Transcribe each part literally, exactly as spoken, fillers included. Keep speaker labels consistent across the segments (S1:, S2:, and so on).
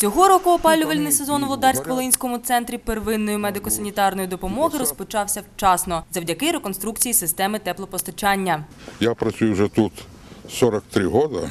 S1: Цього року опалювальний сезон у Володарсько-Волинському центрі первинної медико-санітарної допомоги розпочався вчасно, завдяки реконструкції системи теплопостачання.
S2: Я працюю вже тут сорок три роки,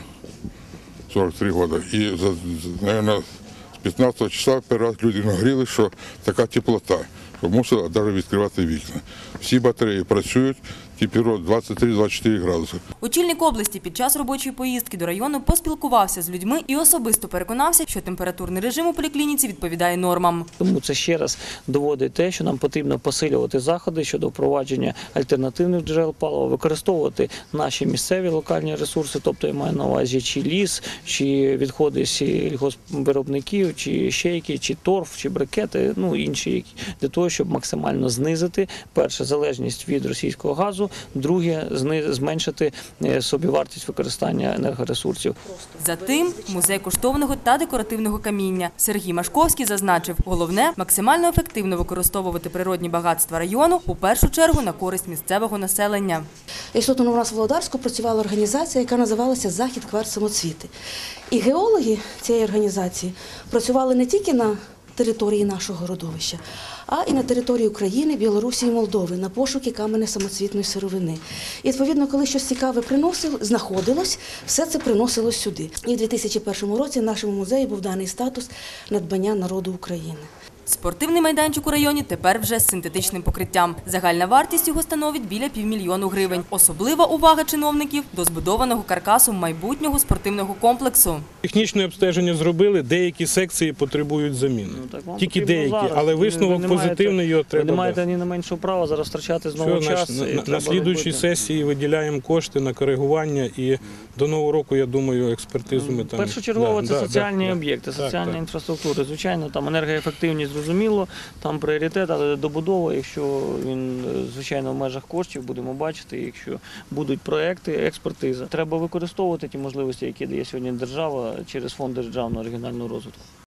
S2: сорок три роки, і, мабуть, з п'ятнадцятого числа перший раз люди нагріли, що така теплота, що мусили навіть відкривати вікна. Всі батареї працюють, температура двадцять три - двадцять чотири градуси.
S1: Очільник області під час робочої поїздки до району поспілкувався з людьми і особисто переконався, що температурний режим у поліклініці відповідає нормам.
S3: Тому це ще раз доводить те, що нам потрібно посилювати заходи щодо впровадження альтернативних джерел палива, використовувати наші місцеві локальні ресурси, тобто я маю на увазі чи ліс, чи відходи сільгоспвиробників, чи шейки, чи торф, чи брикети, ну інші, для того, щоб максимально знизити, перше, залежність від російського газу, друге, зменшити собівартість використання енергоресурсів.
S1: Затим музей коштовного та декоративного каміння. Сергій Машковський зазначив, головне – максимально ефективно використовувати природні багатства району, у першу чергу на користь місцевого населення.
S4: Істотно у нас в Володарську працювала організація, яка називалася «Захід кварц-самоцвіти». І геологи цієї організації працювали не тільки на території нашого родовища, а і на території України, Білорусі і Молдови на пошуки каменно-самоцвітної сировини. І, відповідно, коли щось цікаве приносило, знаходилось, все це приносилось сюди. І в дві тисячі першому році в нашому музеї був даний статус надбання народу України.
S1: Спортивний майданчик у районі тепер вже з синтетичним покриттям. Загальна вартість його становить біля півмільйону гривень. Особлива увага чиновників до збудованого каркасу майбутнього спортивного комплексу.
S5: Технічне обстеження зробили, деякі секції потребують заміни.
S3: Ну,
S5: Тільки деякі, зараз. Але висновок позитивний, його треба.
S3: Ви не маєте ні на меншого права зараз втрачати знову
S5: Все,
S3: час.
S5: На, на, на слідуючій сесії виділяємо кошти на коригування і до нового року, я думаю, експертизу ми там...
S3: Першочергово
S5: да,
S3: це
S5: да,
S3: соціальні
S5: да,
S3: об'єкти,
S5: так,
S3: соціальні
S5: так.
S3: інфраструктури. Звичайно, там енергоефективність зрозуміло, там пріоритет, але добудова, якщо він, звичайно, в межах коштів, будемо бачити, якщо будуть проекти, експертиза. Треба використовувати ті можливості, які дає сьогодні держава через фонди державного регіонального розвитку.